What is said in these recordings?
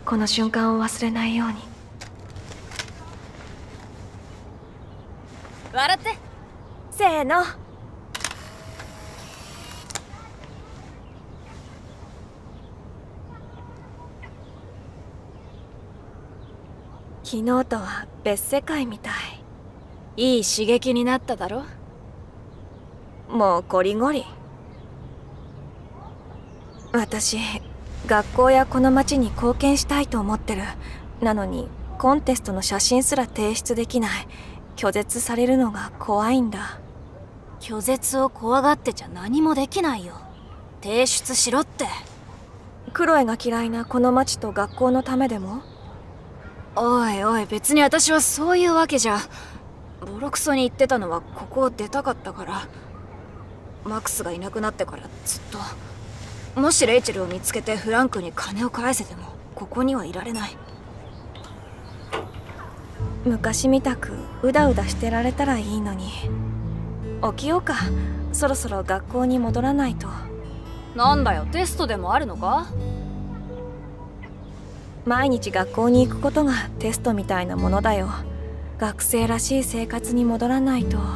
この瞬間を忘れないように。 笑って。 せーの。昨日とは別世界みたい。 いい刺激になっただろ。 もうゴリゴリ。私、学校やこの町に貢献したいと思ってる。なのにコンテストの写真すら提出できない。拒絶されるのが怖いんだ。 拒絶を怖がってちゃ何もできないよ。提出しろって。 クロエが嫌いなこの町と学校のためでも？ おいおい、別に私はそういうわけじゃ。ボロクソに言ってたのはここを出たかったから。マックスがいなくなってからずっと。もしレイチェルを見つけてフランクに金を返せてもここにはいられない。 昔みたくうだうだしてられたらいいのに。起きようか。そろそろ学校に戻らないと。 なんだよ、テストでもあるのか？ 毎日学校に行くことがテストみたいなものだよ。学生らしい生活に戻らないと。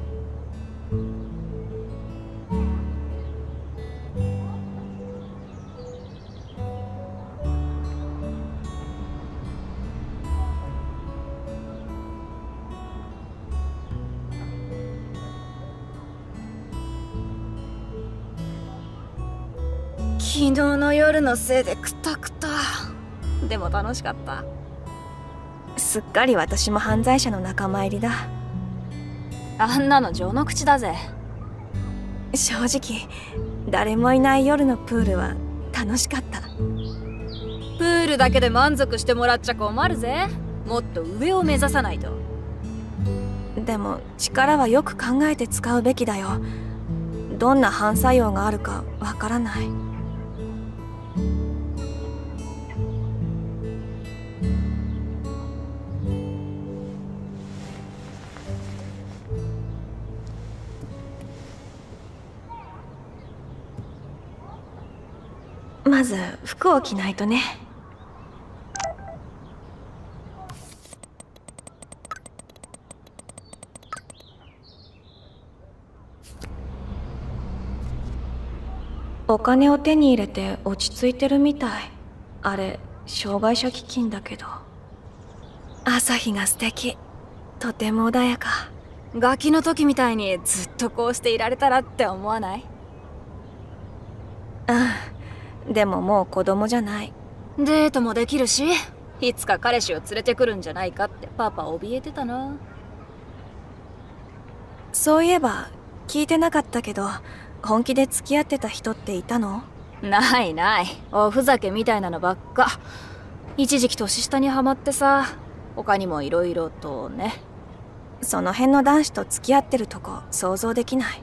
昨日の夜のせいでクタクタ。でも楽しかった。 すっかり私も犯罪者の仲間入りだ。 あんなの序の口だぜ。 正直誰もいない夜のプールは楽しかった。 プールだけで満足してもらっちゃ困るぜ。もっと上を目指さないと。 でも力はよく考えて使うべきだよ。どんな反作用があるかわからない。まず服を着ないとね。お金を手に入れて落ち着いてるみたい。あれ障害者基金だけど。朝日が素敵。とても穏やか。 ガキの時みたいにずっとこうしていられたらって思わない？ うん。でももう子供じゃない。 デートもできるし、いつか彼氏を連れてくるんじゃないかってパパ怯えてたな。 そういえば聞いてなかったけど、本気で付き合ってた人っていたの？ ないない、おふざけみたいなのばっか。一時期年下にはまってさ。他にもいろいろとね。 その辺の男子と付き合ってるとこ想像できない。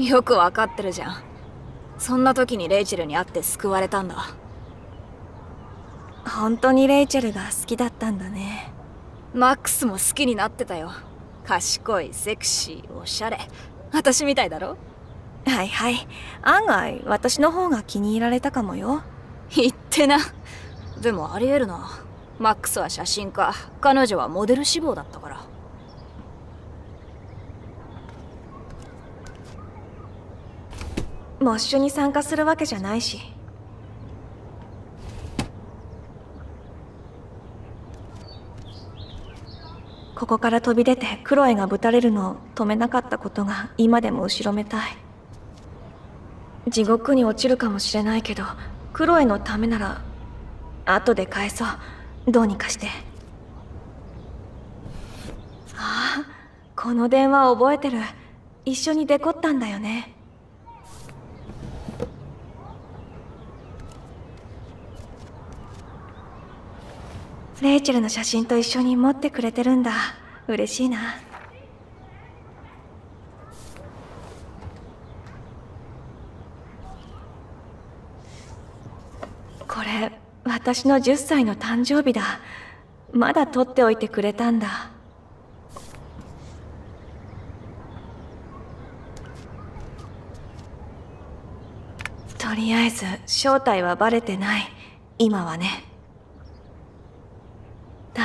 よくわかってるじゃん。そんな時にレイチェルに会って救われたんだ。 本当にレイチェルが好きだったんだね。 マックスも好きになってたよ。賢い、セクシー、おしゃれ。私みたいだろ？ はいはい。案外私の方が気に入られたかもよ。 言ってな。でもありえるな。マックスは写真家、彼女はモデル志望だったから。 モッシュに参加するわけじゃないし。ここから飛び出てクロエがぶたれるのを止めなかったことが今でも後ろめたい。地獄に落ちるかもしれないけど、クロエのためなら後で返そう。どうにかして。ああ、この電話覚えてる。一緒にデコったんだよね。レイチェルの写真と一緒に持ってくれてるんだ。嬉しいな。これ私の10歳の誕生日だ。まだ取っておいてくれたんだ。とりあえず正体はバレてない。今はね。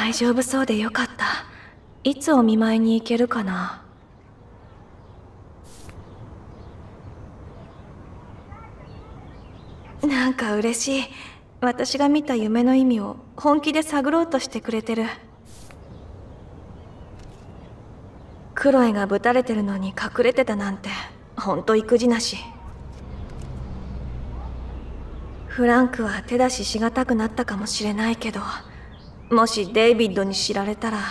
大丈夫そうでよかった。いつお見舞いに行けるかな。なんか嬉しい。私が見た夢の意味を本気で探ろうとしてくれてる。クロエがぶたれてるのに隠れてたなんてほんと育児なし。フランクは手出ししがたくなったかもしれないけど、もしデイビッドに知られたら、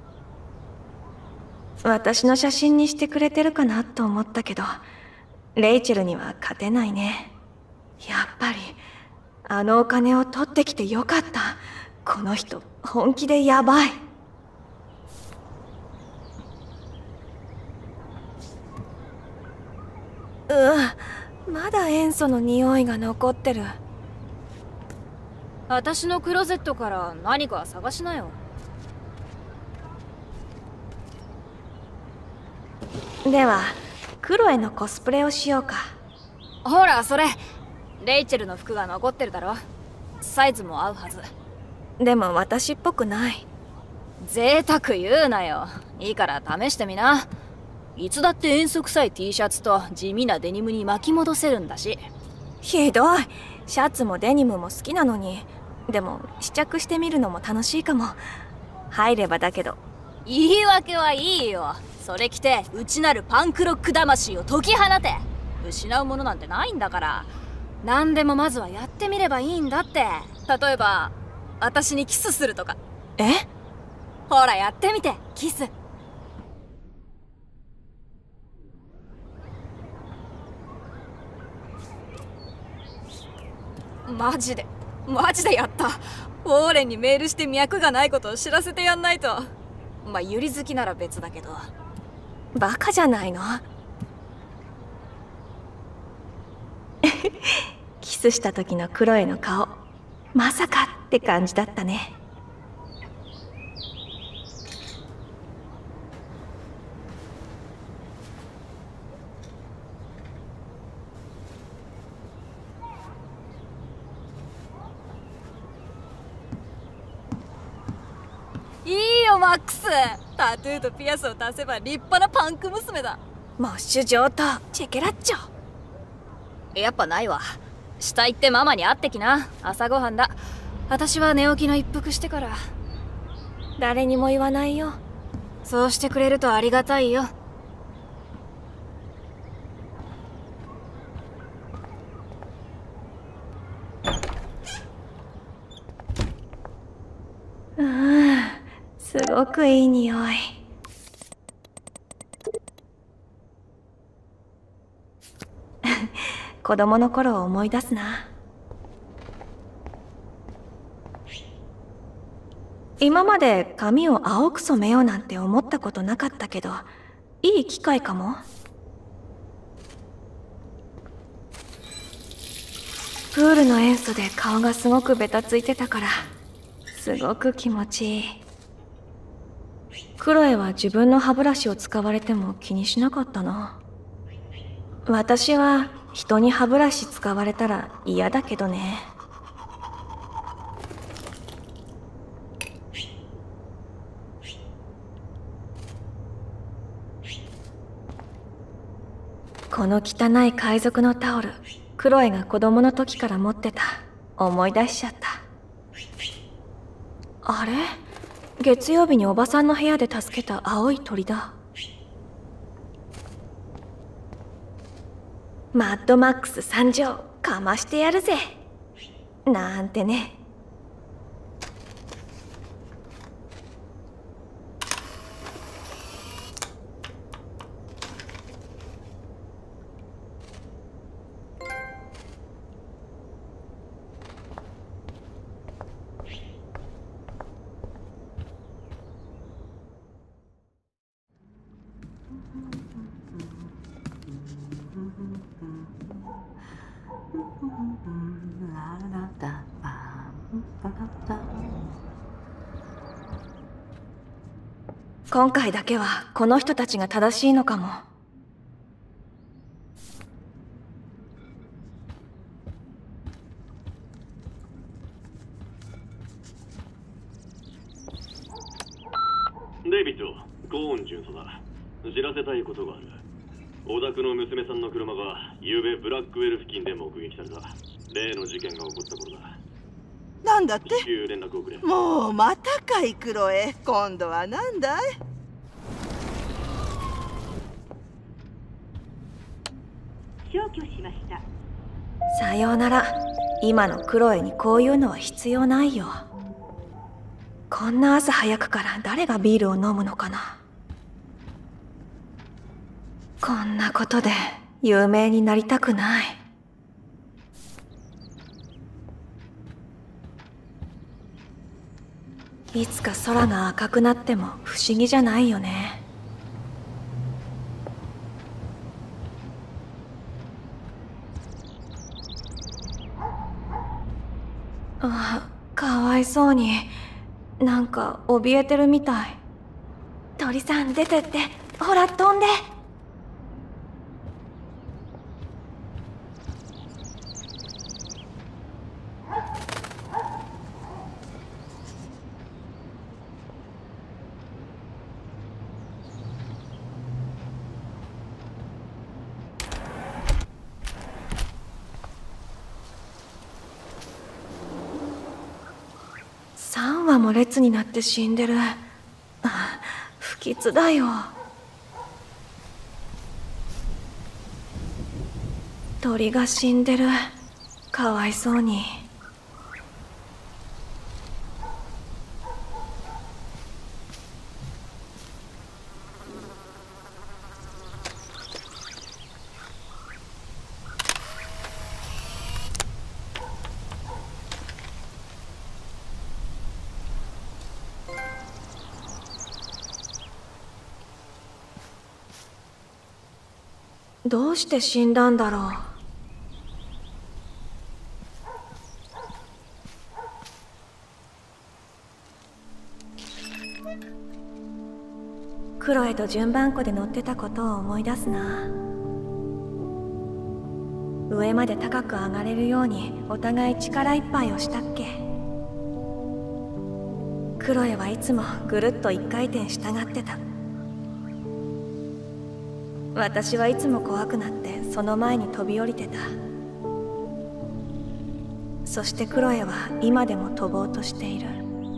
私の写真にしてくれてるかなと思ったけど、レイチェルには勝てないね。やっぱりあのお金を取ってきてよかった。この人本気でやばい。まだ塩素の匂いが残ってる。 私のクローゼットから何か探しなよ。 ではクロエのコスプレをしようか。 ほらそれレイチェルの服が残ってるだろ。サイズも合うはず。 でも私っぽくない。 贅沢言うなよ。いいから試してみな。いつだって遠足臭い T シャツと地味なデニムに巻き戻せるんだし。 ひどい。シャツもデニムも好きなのに。でも試着してみるのも楽しいかも。入ればだけど。 言い訳はいいよ。それ着て内なるパンクロック魂を解き放て。失うものなんてないんだから。何でもまずはやってみればいいんだって。例えば私にキスするとか。 え？ ほらやってみて。キス。マジでやった。ウォーレンにメールして脈がないことを知らせてやんないと。まあユリ好きなら別だけど。 バカじゃないの？キスした時のクロエの顔、まさかって感じだったね。 いいよマックス。タトゥーとピアスを足せば立派なパンク娘だ。 モッシュ上等チェケラッチョ。 やっぱないわ。下行ってママに会ってきな。朝ごはんだ。私は寝起きの一服してから。 誰にも言わないよ。 そうしてくれるとありがたいよ。 すごくいい匂い。子供の頃を思い出すな。今まで髪を青く染めようなんて思ったことなかったけど、いい機会かも。プールの塩素で顔がすごくベタついてたから、すごく気持ちいい。クロエは自分の歯ブラシを使われても気にしなかったな。私は人に歯ブラシ使われたら嫌だけどね。この汚い海賊のタオル、クロエが子供の時から持ってた。思い出しちゃった。あれ？月曜日におばさんの部屋で助けた青い鳥だ。マッドマックス参上、かましてやるぜなんてね。今回だけはこの人たちが正しいのかも。 デイビッド、ゴーン巡査だ。知らせたいことがある。オダクの娘さんの車が昨べブラックウェル付近で目撃された。例の事件が起こった頃だ。 なんだって？ 至急連絡をくれ。 もうまたかい、クロエ。今度はなんだい？ 消去しました。 さようなら。今のクロエにこういうのは必要ないよ。こんな朝早くから誰がビールを飲むのかな。こんなことで有名になりたくない。いつか空が赤くなっても不思議じゃないよね。あ、かわいそうに。なんか怯えてるみたい。鳥さん出てって。ほら飛んで。3羽も列になって死んでる。不吉だよ。鳥が死んでる。かわいそうに。どうして死んだんだろう。クロエと順番こで乗ってたことを思い出すな。上まで高く上がれるようにお互い力いっぱいをしたっけ。クロエはいつもぐるっと一回転したがってた。私はいつも怖くなってその前に飛び降りてた。そしてクロエは今でも飛ぼうとしている。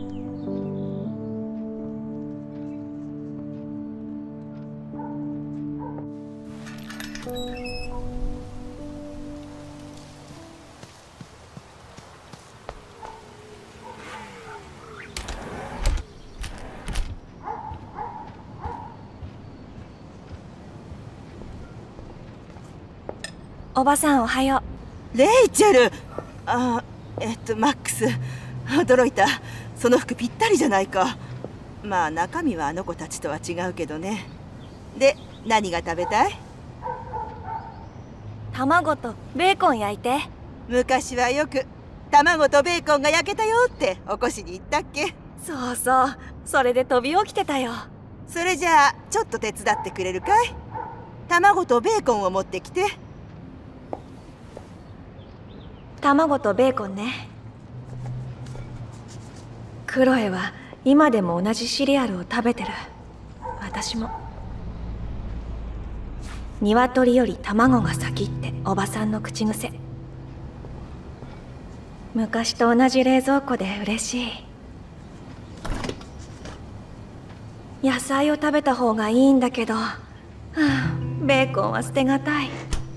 おばさんおはよう。レイチェル。マックス、驚いた。その服ぴったりじゃないか。まあ中身はあの子たちとは違うけどね。で、何が食べたい？ 卵とベーコン焼いて。 昔はよく卵とベーコンが焼けたよって起こしに行ったっけ？ そうそう、それで飛び起きてたよ。 それじゃあちょっと手伝ってくれるかい？卵とベーコンを持ってきて。 卵とベーコンね。クロエは今でも同じシリアルを食べてる。私も。鶏より卵が先っておばさんの口癖。昔と同じ冷蔵庫で嬉しい。野菜を食べた方がいいんだけど、ベーコンは捨てがたい。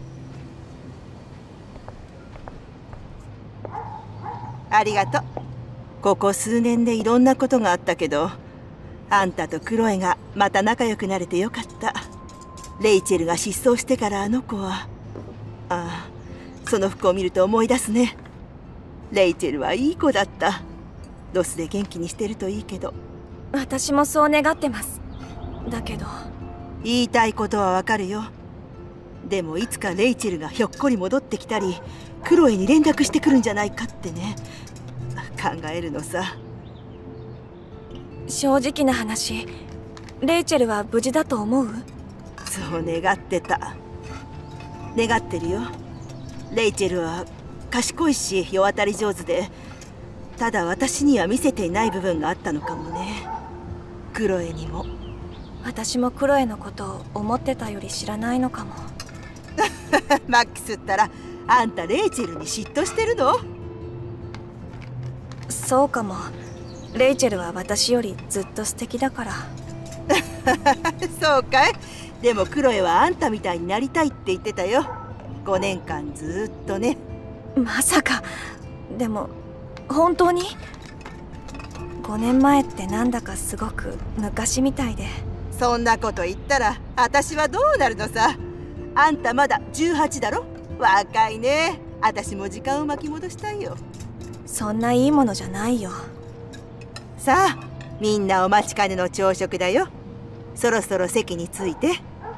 ありがとう。ここ数年でいろんなことがあったけど、あんたとクロエがまた仲良くなれてよかった。レイチェルが失踪してからあの子は、その服を見ると思い出すね。レイチェルはいい子だった。ロスで元気にしてるといいけど。 私もそう願ってます。だけど言いたいことはわかるよ。でもいつかレイチェルがひょっこり戻ってきたり、クロエに連絡してくるんじゃないかってね、考えるのさ。 正直な話、レイチェルは無事だと思う？ そう願ってた。願ってるよ。レイチェルは賢いし世渡り上手で、ただ私には見せていない部分があったのかもね。 クロエにも。 私もクロエのことを思ってたより知らないのかも。 マックスったらあんたレイチェルに嫉妬してるの？ そうかも。レイチェルは私よりずっと素敵だから。 そうかい。でもクロエはあんたみたいになりたいって言ってたよ。5年間ずっとね。 まさか。でも本当に？5年前ってなんだかすごく昔みたいで。 そんなこと言ったら私はどうなるのさ。あんたまだ18だろ。若いね。私も時間を巻き戻したいよ。 そんないいものじゃないよ。 さあ、みんなお待ちかねの朝食だよ。そろそろ席に着いて。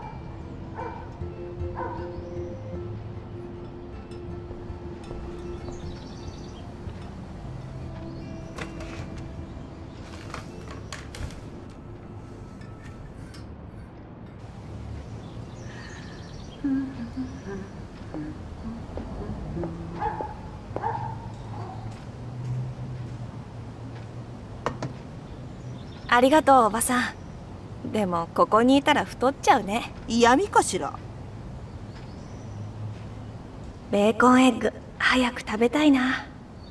ありがとうおばさん。でもここにいたら太っちゃうね。 嫌味かしら。 ベーコンエッグ早く食べたいな。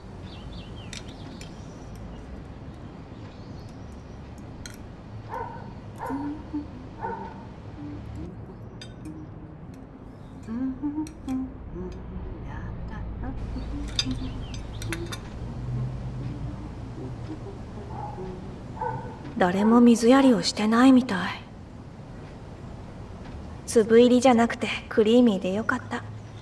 誰も水やりをしてないみたい。粒入りじゃなくてクリーミーでよかった。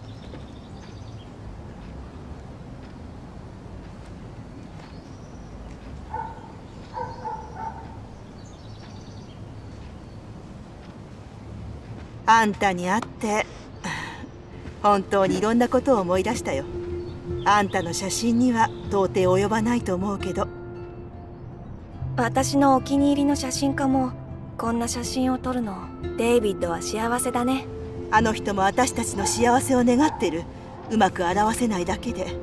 あんたに会って本当にいろんなことを思い出したよ。あんたの写真には到底及ばないと思うけど。 私のお気に入りの写真家もこんな写真を撮るの。デイビッドは幸せだね。 あの人も私たちの幸せを願ってる。うまく表せないだけで。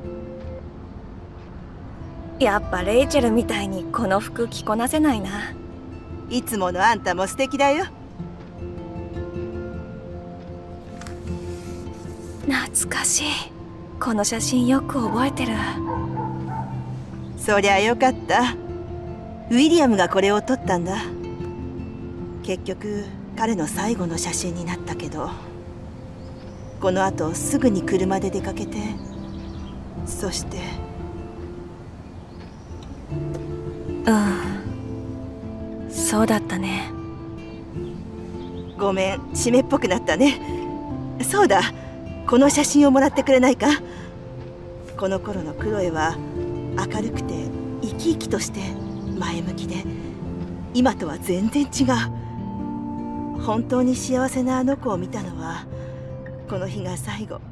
やっぱレイチェルみたいにこの服着こなせないな。 いつものあんたも素敵だよ。 懐かしい。この写真よく覚えてる。 そりゃよかった。ウィリアムがこれを撮ったんだ。結局彼の最後の写真になったけど、このあとすぐに車で出かけて、そしてそうだったね。 ごめん、湿っぽくなったね。そうだ、この写真をもらってくれないか。この頃のクロエは明るくて生き生きとして前向きで、今とは全然違う。本当に幸せなあの子を見たのはこの日が最後。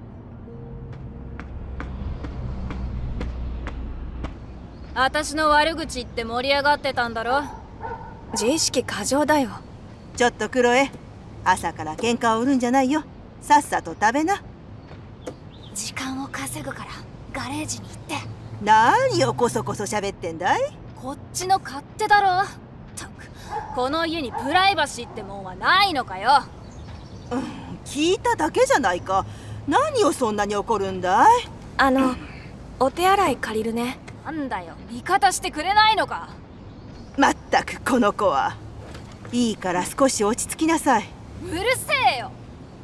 私の悪口言って盛り上がってたんだろ。 自意識過剰だよ。 ちょっとクロエ、朝から喧嘩を売るんじゃないよ。さっさと食べな。 時間を稼ぐからガレージに行って。 何をこそこそ喋ってんだい。 こっちの勝手だろ。ったく、この家にプライバシーってもんはないのかよ。 聞いただけじゃないか。何をそんなに怒るんだい。 お手洗い借りるね。 なんだよ、味方してくれないのか。 まったくこの子は。いいから少し落ち着きなさい。 うるせえよ。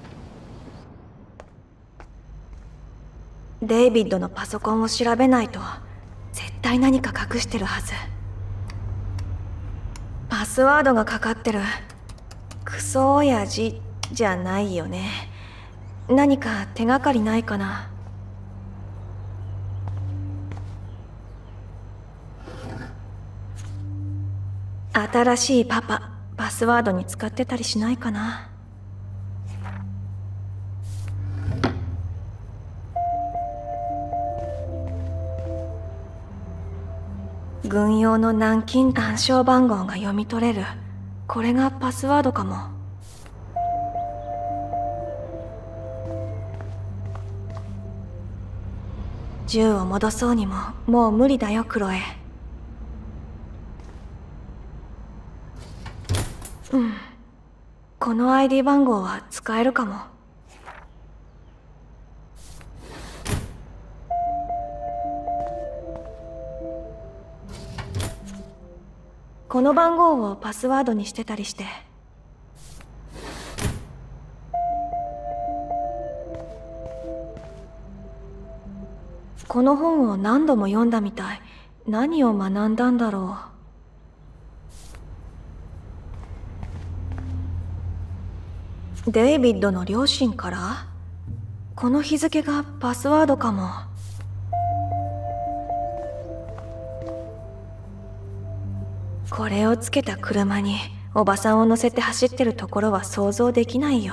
デイビッドのパソコンを調べないと絶対何か隠してるはず。パスワードがかかってる。クソ親父じゃないよね。何か手がかりないかな。新しいパスワードに使ってたりしないかな。軍用の南京暗証番号が読み取れる。これがパスワードかも。銃を戻そうにももう無理だよクロエ。 の ID 番号は使えるかも。この番号をパスワードにしてたりして。この本を何度も読んだみたい。何を学んだんだろう。デイビッドの両親から？この日付がパスワードかも。これをつけた車におばさんを乗せて走ってるところは想像できないよ。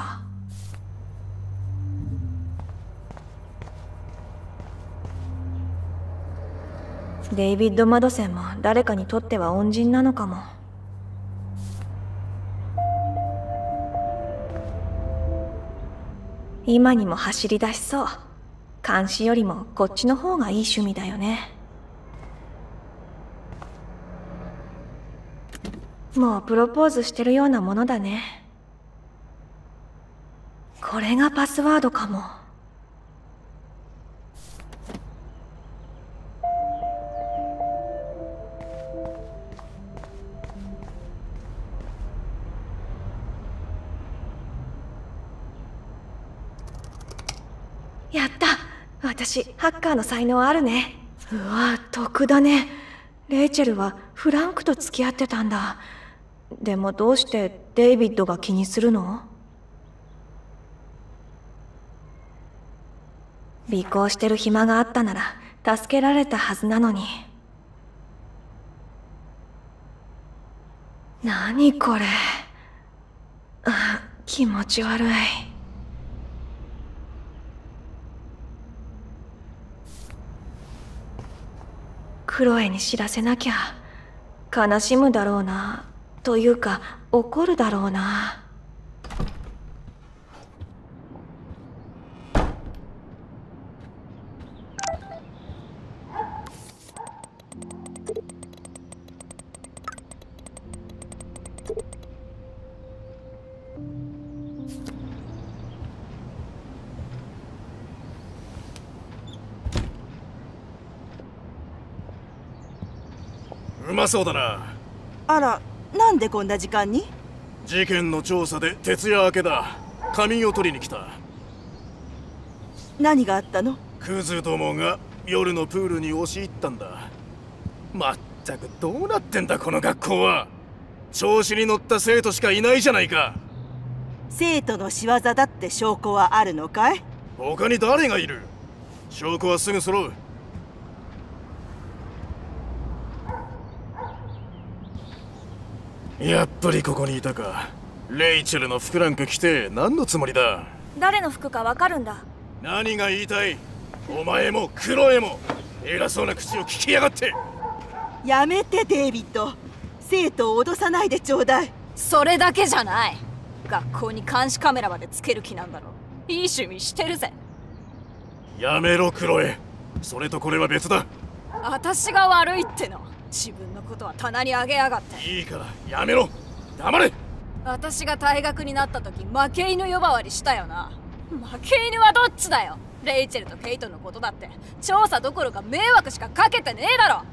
デイビッド・マドセンも誰かにとっては恩人なのかも。今にも走り出しそう。監視よりもこっちの方がいい趣味だよね。もうプロポーズしてるようなものだね。これがパスワードかも。やった！私、ハッカーの才能あるね。うわ、得だね。レイチェルはフランクと付き合ってたんだ。でもどうしてデイビッドが気にするの？尾行してる暇があったなら助けられたはずなのに。何これ。気持ち悪い。クロエに知らせなきゃ。悲しむだろうな。というか怒るだろうな。 うまそうだな。 あら、なんでこんな時間に？ 事件の調査で徹夜明けだ。仮眠を取りに来た。 何があったの？ クズどもが夜のプールに押し入ったんだ。まったくどうなってんだこの学校は。調子に乗った生徒しかいないじゃないか。 生徒の仕業だって証拠はあるのかい？ 他に誰がいる？証拠はすぐ揃う。やっぱりここにいたか。レイチェルの服なんか着て何のつもりだ？ 誰の服かわかるんだ。 何が言いたい？お前もクロエも偉そうな口を聞きやがって。 やめてデイビッド。生徒を脅さないでちょうだい。 それだけじゃない。学校に監視カメラまでつける気なんだろ。いい趣味してるぜ。 やめろクロエ。それとこれは別だ。 私が悪いっての。自分のことは棚にあげやがって。 いいからやめろ。黙れ。 私が退学になった時負け犬呼ばわりしたよな。負け犬はどっちだよ。レイチェルとケイトのことだって調査どころか迷惑しかかけてねえだろ。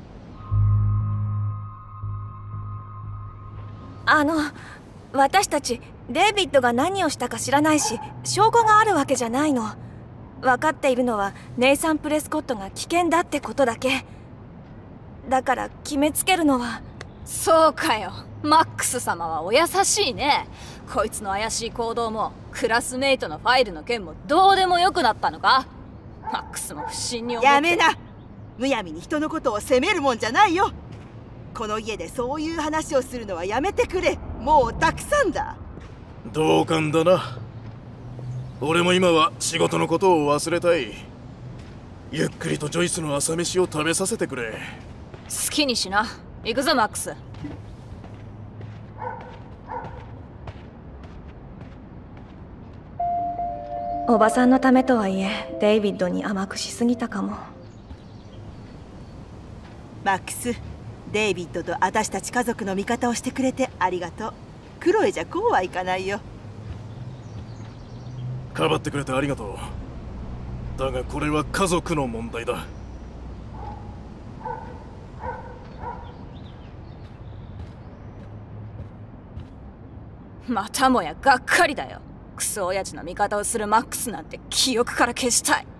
私たちデイビッドが何をしたか知らないし証拠があるわけじゃないの。分かっているのはネイサン・プレスコットが危険だってことだけだから。決めつけるのは。 そうかよ。マックス様はお優しいね。こいつの怪しい行動もクラスメイトのファイルの件もどうでもよくなったのか。マックスも不審に思って。 やめな。むやみに人のことを責めるもんじゃないよ。この家でそういう話をするのはやめてくれ。もうたくさんだ。 同感だな。俺も今は仕事のことを忘れたい。ゆっくりとジョイスの朝飯を食べさせてくれ。 好きにしな。行くぞマックス。 おばさんのためとはいえデイビッドに甘くしすぎたかも。 マックス、デイビッドと私たち家族の味方をしてくれてありがとう。 クロエじゃこうはいかないよ。 かばってくれてありがとう。だがこれは家族の問題だ。 またもやがっかりだよ。クソ親父の味方をするマックスなんて記憶から消したい。